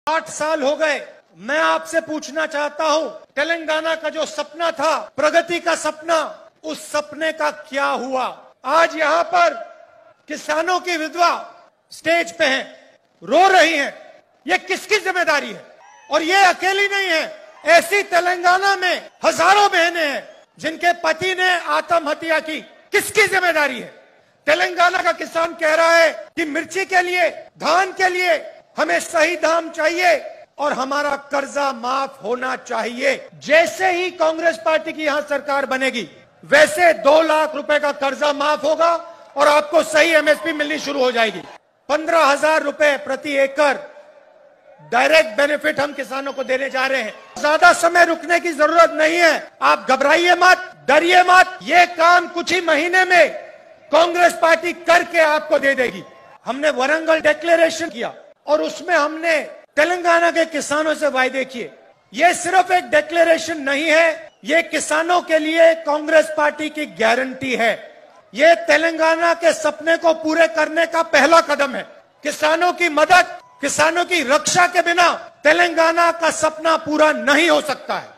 8 साल हो गए। मैं आपसे पूछना चाहता हूं, तेलंगाना का जो सपना था, प्रगति का सपना, उस सपने का क्या हुआ? आज यहां पर किसानों की विधवा स्टेज पे हैं, रो रही हैं। ये किसकी जिम्मेदारी है? और ये अकेली नहीं है, ऐसी तेलंगाना में हजारों बहनें हैं जिनके पति ने आत्महत्या की। किसकी जिम्मेदारी है? तेलंगाना का किसान कह रहा है कि मिर्ची के लिए, धान के लिए हमें सही दाम चाहिए और हमारा कर्जा माफ होना चाहिए। जैसे ही कांग्रेस पार्टी की यहां सरकार बनेगी, वैसे 2 लाख रुपए का कर्जा माफ होगा और आपको सही एमएसपी मिलनी शुरू हो जाएगी। 15,000 रुपए प्रति एकड़ डायरेक्ट बेनिफिट हम किसानों को देने जा रहे हैं। ज्यादा समय रुकने की जरूरत नहीं है। आप घबराइए मत, डरिए मत। ये काम कुछ ही महीने में कांग्रेस पार्टी करके आपको दे देगी। हमने वरंगल डिक्लेरेशन किया और उसमें हमने तेलंगाना के किसानों से वायदे किए। ये सिर्फ एक डिक्लेरेशन नहीं है, ये किसानों के लिए कांग्रेस पार्टी की गारंटी है। ये तेलंगाना के सपने को पूरे करने का पहला कदम है। किसानों की मदद, किसानों की रक्षा के बिना तेलंगाना का सपना पूरा नहीं हो सकता है।